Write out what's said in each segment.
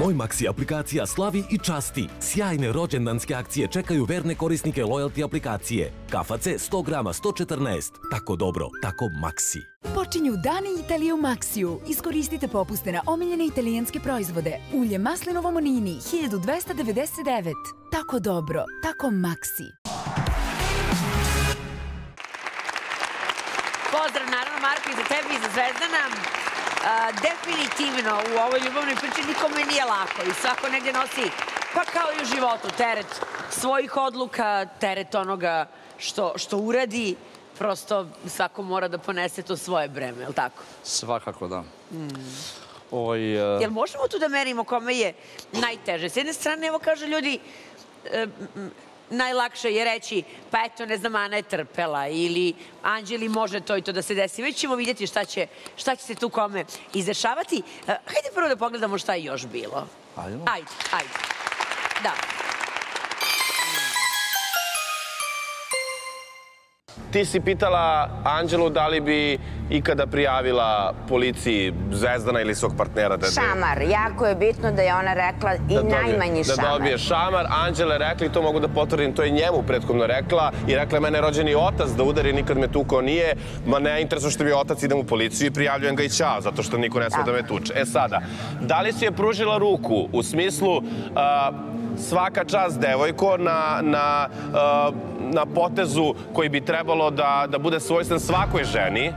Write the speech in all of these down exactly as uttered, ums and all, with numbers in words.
Moj Maxi aplikacija slavi i časti. Sjajne rođendanske akcije čekaju verne korisnike lojalty aplikacije. K F C sto grama sto četrnaest. Tako dobro, tako Maxi. Počinju Dani Italije u Maxiju. Iskoristite popuste na omiljene italijanske proizvode. Ulje maslinovo Monini, hiljadu dvesta devedeset devet. Tako dobro, tako Maxi. Pozdrav, naravno, Marko, i za tebe i za Zvezdana. Definitivno u ovoj ljubavnoj priči nikome nije lako i svako negdje nosi, pa kao i u životu, teret svojih odluka, teret onoga što uradi. Prosto svako mora da ponese to svoje breme, je li tako? Svakako da. Jel možemo tu da merimo kome je najteže? S jedne strane, evo kažu ljudi, najlakše je reći, pa eto, ne znam, Ana je trpela ili Anđeli može to i to da se desi. Već ćemo vidjeti šta će se tu kome izdešavati. Hajde prvo da pogledamo šta je još bilo. Ajde. Ajde, ajde. Da. Ti si pitala Anđelu da li bi ikada prijavila policiji Zvezdana ili svog partnera. Šamar. Jako je bitno da je ona rekla i najmanji šamar. Da dobije šamar. Anđela je rekla, i to mogu da potvrdim, to je njemu prethodno rekla, i rekla je mene je rođeni otac da udari, nikad me tukao nije, ma ne interesuje što mi je otac, idem u policiju i prijavljujem ga i ćao, zato što niko ne smije da me tuče. E sada, da li si je pružila ruku u smislu svaka čast devojko na potezu koji bi trebalo da bude svojstven svakoj ženi,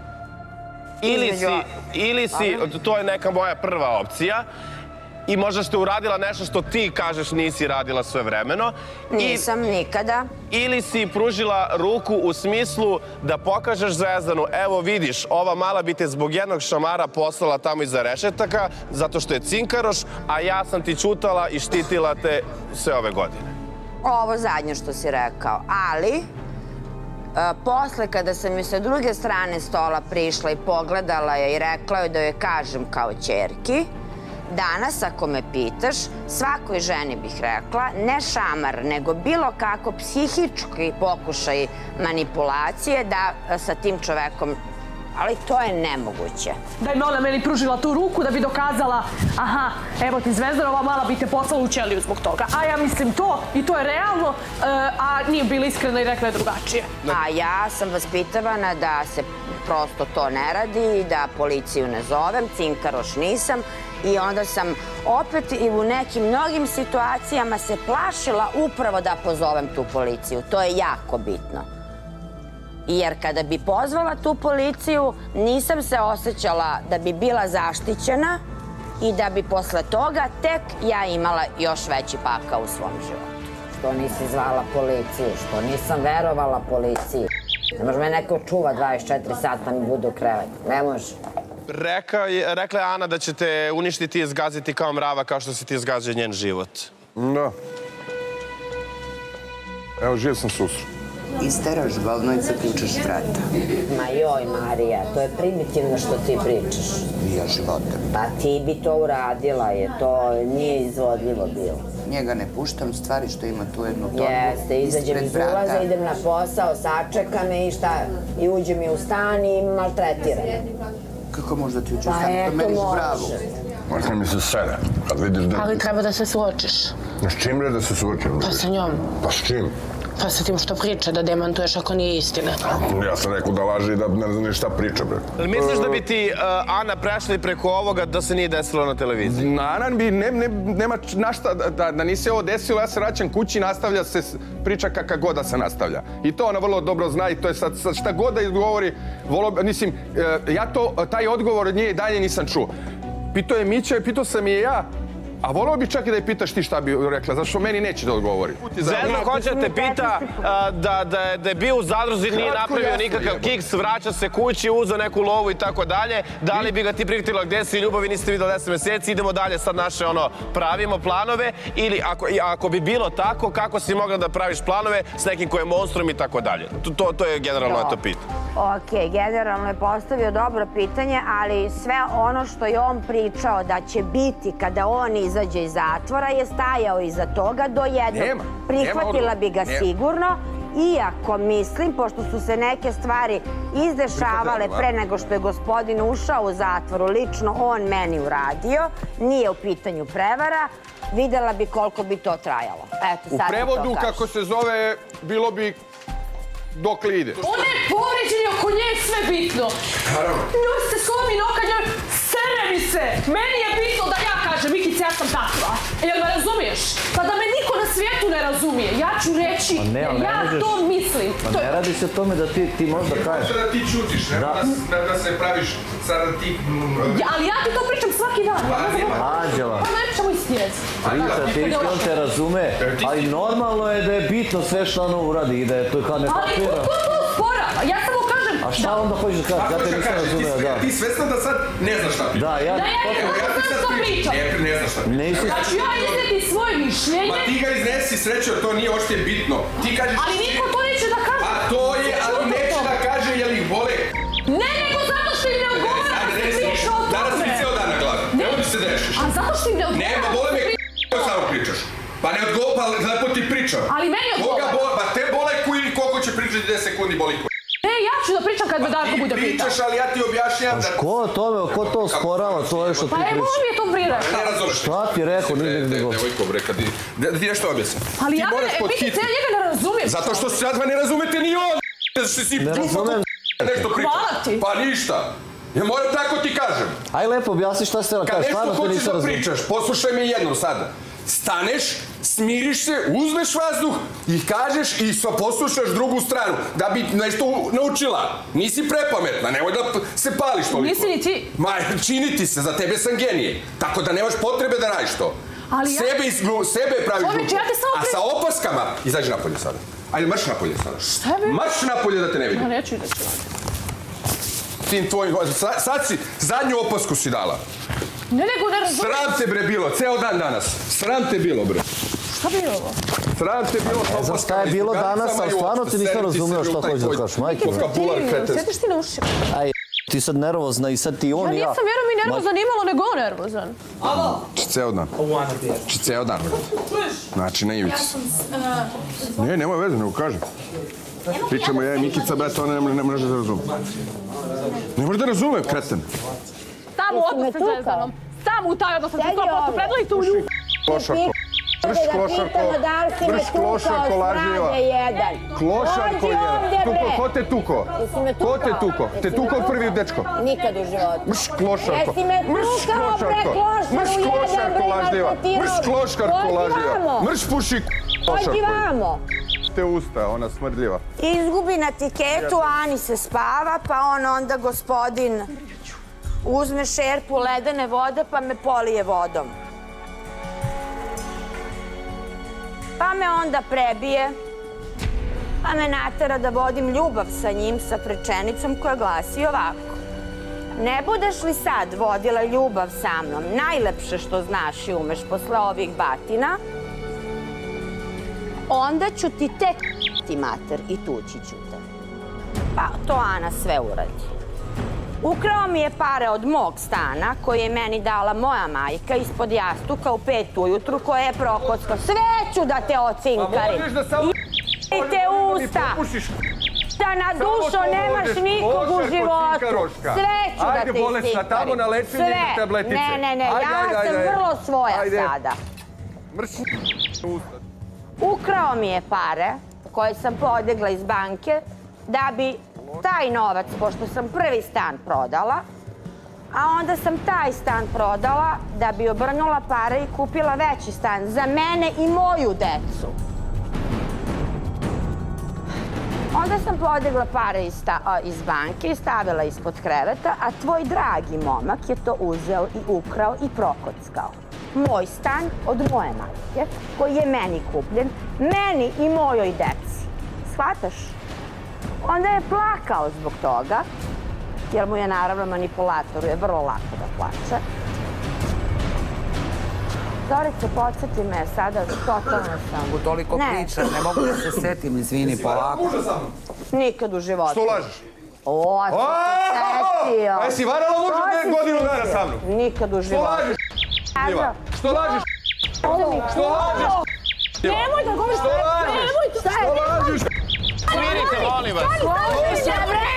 ili si, to je neka moja prva opcija, i možda ste uradila nešto što ti kažeš nisi radila sve vremeno. Nisam nikada. Ili si pružila ruku u smislu da pokažeš Zvezdanu, evo vidiš, ova mala bi te zbog jednog šamara poslala tamo iza rešetaka, zato što je cinkaroš, a ja sam ti ćutala i štitila te sve ove godine. Ovo zadnje što si rekao, ali posle kada sam joj sa druge strane stola prišla i pogledala je i rekla joj da joj kažem kao ćerki, danas, ako me pitaš, svakoj ženi bih rekla, ne šamar, nego bilo kako psihički pokušaj manipulacije da sa tim čovekom, ali to je nemoguće. Da je ona meni pružila tu ruku da bi dokazala, aha, evo ti Zvezdana, ova mala bi te poslala u ćeliju zbog toga. A ja mislim to i to je realno, a nije bila iskrena i rekla je drugačije. A ja sam vaspitavana da se prosto to ne radi, da policiju ne zovem, cinkaroš nisam, i onda sam opet i u nekim mnogim situacijama se plašila upravo da pozovem tu policiju. To je jako bitno. Jer kada bi pozvala tu policiju, nisam se osjećala da bi bila zaštićena i da bi posle toga tek ja imala još veći pakao u svom životu. Što nisi zvala policiju, što nisam verovala policiji. Ne može me neko čuva dvadeset četiri sata mi bude u krevetu. Ne može. Rekla je Ana da će te uništiti i zgaziti kao mrava, kao što si ti zgazio njen život. Da. Evo, živ sam susru. Isteraš balno i zaključaš vrata. Ma joj, Marija, to je primitivno što ti pričaš. Vija života. Pa ti bi to uradila, jer to nije izvodljivo bilo. Njega ne puštam, stvari što ima tu jednu torbu. Jeste, izađem iz ulaza, idem na posao, sačeka me i šta, i uđe mi u stan i maltretira. Kako možda ti uđe u stan? Pa eto može. Možda mi se sere, kad vidiš da... Ali treba da se suočiš. S čim je da se suočim? Pa sa njom. Pa s čim? Pa sa tim što priča, da demantuješ ako nije istina. Ja sam rekao da laži i da ne znam ni šta priča, bre. Misliš da bi ti Ana prešli preko ovoga da se nije desilo na televiziji? Ana bi, nema našta, da nisi ovo desilo, ja se vraćam kući i nastavlja se priča kakav god da se nastavlja. I to ona vrlo dobro zna i to je sad šta god da izgovori, mislim, ja to, taj odgovor od nje i dalje nisam čuo. Pitao je Mića i pitao sam je ja, a volio bi čak i da je pitaš ti šta bi rekla, zato što meni neće da odgovori. Zvezda hoće da te pita da je bio u zadruzi, nije napravio nikakav kiks, vraća se kući, uzeo neku lovu i tako dalje. Da li bi ga ti prihvatila gde si ljubavi, niste vidjeli deset meseci, idemo dalje, sad naše pravimo planove, ili ako bi bilo tako, kako si mogla da praviš planove s nekim ko je monstrum i tako dalje. To je generalno to pitanje. Ok, generalno je postavio dobro pitanje, ali sve ono što je on pričao da će biti kada on izađe iz zatvora je stajao iza toga do jednog. Prihvatila bi ga sigurno iako mislim, pošto su se neke stvari izdešavale pre nego što je gospodin ušao u zatvoru, lično on meni uradio, nije u pitanju prevara, videla bi koliko bi to trajalo. U prevodu, kako se zove, bilo bi dok li ide. Ona je povređena, oko nje je sve bitno. Njoj se slomi noka, njoj sere mi se. Meni je bitno da ja kažem, Mikice, ja sam takva. Jel me razumiješ? Pa da me niko na svijetu ne razumije. Ja ću reći, jer ja to mislim. Pa ne radi se o tome da ti možda kažeš. Da ti čutiš, da se praviš sada ti... Ali ja ti to pričam svaki dan. Anđela. Pa ne pričamo istine. Priča ti, on te razume, ali normalno je da je bitno sve što ono uradi i da je to kao nekako... Ko to usporava? Ja samo kažem... A šta onda hoćeš da kažeš? Ja te nisam razumeo, da. Ti svesna da sad ne znaš šta pričaš. Da, ja... Da, ja ne znam što pričam. Ne znaš šta pričaš. Znači ja izneti svoje mišljenje... Ma ti ga iznesi, srećo, to nije ošte bitno. Ti kažeš... Ali niko to neće da kaže. A to je, ali neće da kaže jel ih bole. Ne, nego zato što im ne odgovara da se priča o tome. Danas mi ceo dan na glavi. Nemoj mi se dešiš. A zato što im ne odgovara... Nema, bole me k***o samo pričaš. Pa ne odgovara, pa lepo ti pričam. Ali meni odgovara. Pa te bole koji koliko će pričati deset sekundi boli koji. E, ja ću da pričam kad me Darko bude pitao. Ti pričaš, ali ja ti objašnjam da... Ko tome, ko to osporava, to je što ti pričaš? Pa evo mi je to prirekao. Ne razumeš. Šta ti rekao, nije nego... Devojko bre, kad ti nešto objasnim. Ali ja ne, Mikice, ja njega ne razumijem. Zato što sad ne razumete ni on. Ne razumem. Nešto pričam. Hvala ti. Pa ništa. Ja moram tako ti kažem. Aj lepo objasni šta se kažeš, stvarno te nisam razumio. Kad nešto hoćeš da pričaš, poslušaj me jednom sada. Staneš, smiriš se, uzmeš vazduh i kažeš i poslušaš drugu stranu da bi nešto naučila. Nisi prepametna, nemoj da se pališ toliko. Nisi ni ti. Ma, čini ti se, za tebe sam genije. Tako da nemaš potrebe da radiš to. Sebe praviš glupo. A sa opaskama, izađi napolje sada. Ajde, marš napolje sada. Šta je? Marš napolje da te ne vidim. Ja neću izaći. Tim tvojim... Sad si, zadnju opasku si dala. Ne, nego ne razumijem. Sram te bre bilo, ceo dan danas. Sram te bilo bre. Šta bi ovo? Sram te bilo. Ne znam šta je bilo danas, ali stvarno ti nisam razumio što hoćeš da kažeš. Majke. Sjediš ti na ušima. Aj, ti sad nervozna i sad ti on i ja. Ja nisam vjerujem i nervozan, nimalo nego on nervozan. Alo? Či ceo dan. Či ceo dan. Čuješ? Znači, na ivici. Ja sam... Ne, nemoj veze, nego kažem. Pričamo ja i Mikica, brate, ona ne može da razume. Ne može da razume, kreten. Samo odnos sa Zvezdanom. Samo u taj odnos sa sto posto predlojite u ljubu. Klošarko. Vrš klošarko. Vrš klošarko lažljiva. Klošarko je. Tuko, ko te tuko? Ko te tuko? Te tuko prvi dečko? Nikad u životu. Vrš klošarko. Jesi me tukao pre klošaru Vrš klošarko lažljiva. Vrš klošarko lažljiva. Vrš puši klošarko. Pođi vamo. Te usta, ona smrdljiva. Izgubi na tiketu, Ani se spava, pa on onda gospodin uzme šerpu ledene vode pa me polije vodom. Pa me onda prebije, pa me natera da vodim ljubav sa njim sa rečenicom koja glasi ovako. Ne budeš li sad vodila ljubav sa mnom, najlepše što znaš i umeš posle ovih batina, onda ću ti tek ti mater i tući ću te. Pa to Ana sve uradi. Ukrao mi je pare od mog stana koje je meni dala moja majka ispod jastuka u pet ujutru koje je prokockao. Sve ću da te ocinkarim. I te usta. Da na dušo nemaš nikog u životu. Sve ću da te iscinkarim. Sve. Ne, ne, ne. Ja sam vrlo svoja sada. Ukrao mi je pare koje sam podigla iz banke da bi taj novac, pošto sam prvi stan prodala, a onda sam taj stan prodala da bi obrnula pare i kupila veći stan za mene i moju decu. Onda sam podigla pare iz banke i stavila ispod kreveta, a tvoj dragi momak je to uzeo i ukrao i prokockao. Moj stan od moje majke, koji je meni kupljen, meni i mojoj deci. Shvataš? Onda je plakao zbog toga, jer mu je naravno manipulatoru je vrlo lako da plače. Zorice, podsjeti me sada, totalno sam. Mogu toliko priča, ne mogu da se setim, izvini, polako. Nikad u životu. Što lažeš? O, što se setio. A jesi varala možda godinu dana sa mnom? Nikad u životu. Što lažeš? Što lažeš? Nemoj da govoriš, nemoj to. Što lažeš? Smirite, molim vas. Složi se, bre!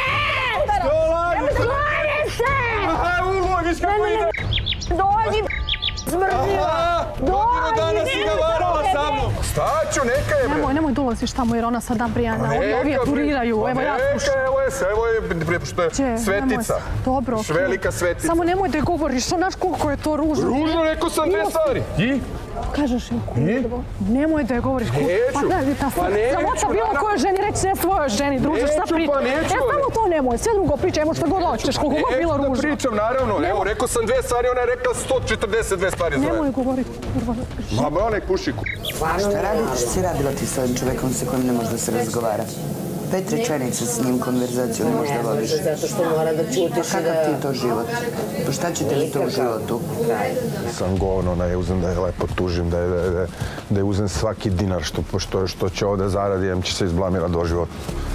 Složi se! Aha, ulogiš kako ide. Dođi, smrziva! Godinu dana si ga varala sa mnom. Staću, neka je, bre. Nemoj, nemoj da ulaziš tamo jer ona sad dan Brijana. Ovi je turiraju, evo ja slušam. Neka, evo je, evo je, što je svetica. Dobro. Velika svetica. Samo nemoj da je govoriš, znaš koliko je to ružno. Ružno, rekao sam dve stvari. I? Kažeš im kurvo. Nemoj da je govoriš kurvo. Neću. Pa ne, ta sramota bilo kojoj ženi reći ne svojoj ženi, druže, šta priča. Neću, pa neću. E, samo to nemoj, sve drugo pričaj, evo šta god hoćeš, koliko god bilo ružno. Neću da pričam, naravno. Evo, rekao sam dve stvari, ona je rekla sto četrdeset dve stvari zove. Nemoj govoriti kurvo. Ma ba, onaj puši kurvo. Šta radiš, si radila ti s ovim čovekom sa kojim ne može da se razgovara? Pet rečenica s njim konverzaciju ne možeš da vodiš. Zato što mora da čutiš i da... Kakav ti je to život? Pa šta će ti to u životu? Sam govno da je uzem, da je lepo tužim, da je, da je, da je uzem svaki dinar što, što, što će ovde zaradijem, će se izblamira do života.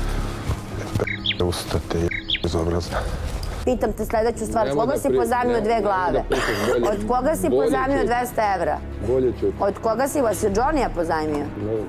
Ustate je bezobrazna. Pitam te sljedeću stvar, od koga si pozajmio dve glave? Od koga si pozajmio dvesta evra? Od koga si vas je Johnny-a pozajmio?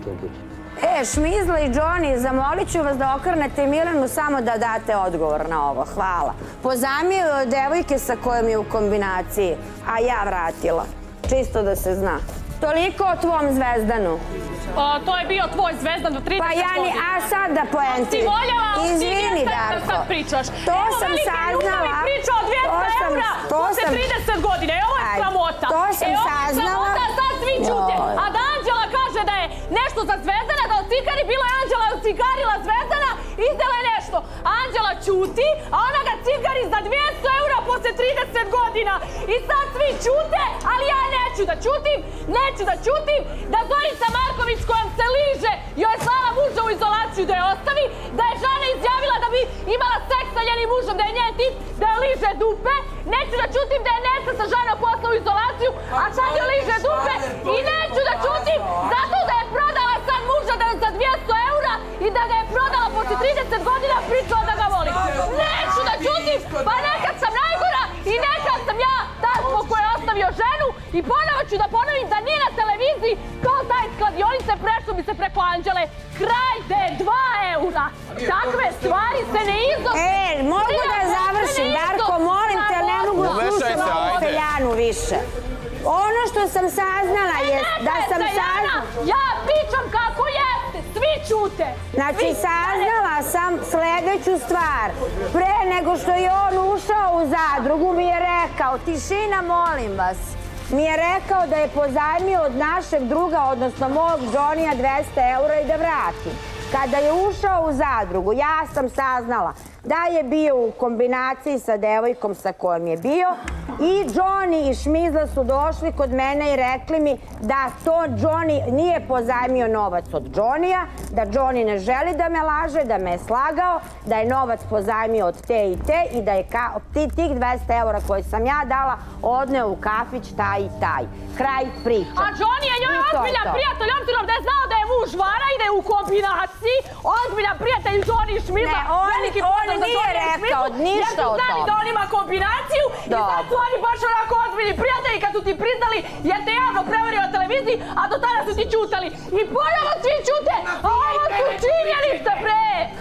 E, Šmizla i Johnny, zamolit ću vas da okrnete Milenu samo da date odgovor na ovo. Hvala. Pozajmio je od devojke sa kojom je u kombinaciji, a ja vratila. Čisto da se zna. Toliko o tvom Zvezdanu. To je bio tvoj Zvezdan do trideset godina. Pa ja ni, a sad da poenti. Izvini, Darko. Sad pričaš. To Evo sam velike saznala. ljubavi priča o dvesta eura posle trideset godina. E, ovo je sramota. To sam saznala. Sramota, sad svi čute. A da Anđela kaže da je nešto za Zvezdana, da ocikari, bilo je Anđela ocikarila Zvezdana, izdela je nešto. Anđela ćuti, a ona ga cikari za dvesta eura posle trideset godina. I sad svi čute, ali ja neću da ćutim, neću da ćutim, da Zorica Marković kojom se liže, joj je slala muža u izolaciju da je ostavi, da je žena izjavila da bi imala seks sa njenim mužom, da je njen tip, da je liže dupe. Neću da ćutim da je Nesa sa žena posla u izolaciju, a sad je liže dupe. I neću da ćutim zato da je prodala sad muža za dvesta eura i da ga je prodala posle trideset godina pričala da ga voli. Neću da ćutim, pa nekad sam najgora i nekad sam ja taj zbog koje je ostavio ženu i ponovo ću da ponovim da nije na televiziji kao taj iz kladionice prešlo bi se preko Anđele. Kraj da je dva eura. Takve stvari se ne iznose. E, mogu da završim, Darko, molim te, ne mogu slušati ovu seljanu više. Ono što sam saznala je da sam saznala... Ja pričam kako jeste, svi čute. Znači, saznala sam sljedeću stvar. Pre nego što je on ušao u zadrugu mi je rekao, tišina molim vas, mi je rekao da je pozajmio od našeg druga, odnosno mog Johnny-a dvesta eura i da vratim. Kada je ušao u zadrugu, ja sam saznala da je bio u kombinaciji sa devojkom sa kojom je bio i Johnny i Šmizla su došli kod mene i rekli mi da to Johnny nije pozajmio novac od Johnny-a, da Johnny ne želi da me laže, da me je slagao, da je novac pozajmio od te i te i da je tih dvesta eura koje sam ja dala odneo u kafić taj i taj. Kraj priče. A Johnny je njoj ozbiljan prijatelj, obzirom da je znao da je muž vara i da je u kombinaciji, ozbiljan prijatelj Johnny i Šmizla. Veliki on nije rekao ništa o tome. Jer su znali da on ima kombinaciju i sad su oni baš onako ozbiljni prijatelji kad su ti priznali jer te javno prevario na televiziji, a do tada su ti čutali. I ponovo svi čute, a ovo su činjenice, bre!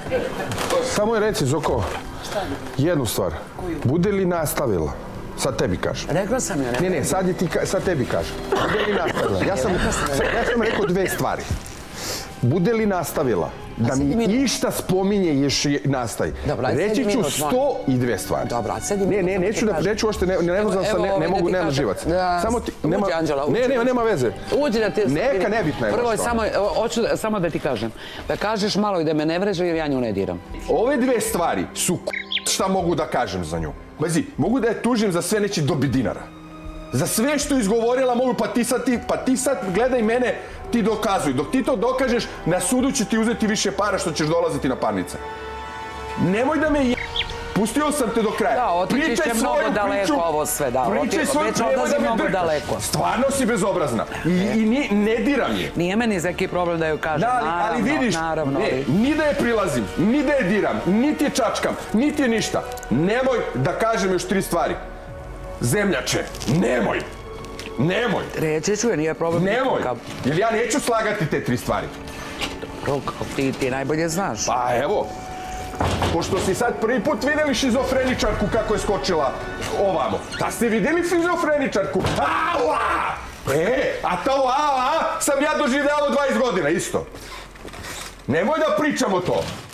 Samo je reci, Zoko, jednu stvar. Bude li nastavila? Sad tebi kažem. Rekla sam je, rekla. Ne, ne, sad, je ti, sad tebi kažem. Bude li nastavila? Ja sam, ja sam rekao dve stvari. Bude li nastavila da mi išta spominje još nastavi. Reći ću sto i dve stvari. Ne, ne, neću da neću ošte, ne znam sam, ne mogu, nemam živac. Samo ti, nema, ne, nema, nema veze. Uđi da te... Neka, nebitna je. Prvo je samo, hoću samo da ti kažem, da kažeš malo i da me ne vreže jer ja nju ne diram. Ove dve stvari su šta mogu da kažem za nju. Bazi, mogu da je tužim za sve, neće dobiti dinara. Za sve što je izgovorila mogu, pa ti sad, ti, pa ti sad gledaj mene, ti dokazuj. Dok ti to dokažeš, na sudu će ti uzeti više para što ćeš dolaziti na parnice. Nemoj da me je... Pustio sam te do kraja. Da, otičiš je mnogo daleko ovo sve, da. Pričaj svoju priču, nemoj da me drkaš. Stvarno si bezobrazna. I ne diram je. Nije meni zeki problem da ju kažem, naravno. Ali vidiš, ni da je prilazim, ni da je diram, niti je čačkam, niti je ništa. Nemoj da kažem još tri stvari. Zemljače, nemoj. Nemoj. Reći ću je, nije problem. Nemoj. Jer ja neću slagati te tri stvari. Ti, ti najbolje znaš. Pa evo, pošto si sad prvi put vidjeli šizofreničarku kako je skočila ovamo. Da ste vidjeli šizofreničarku? Aua! E, a to a, a, sam ja doživljavao dvadeset godina, isto. Nemoj da pričamo to.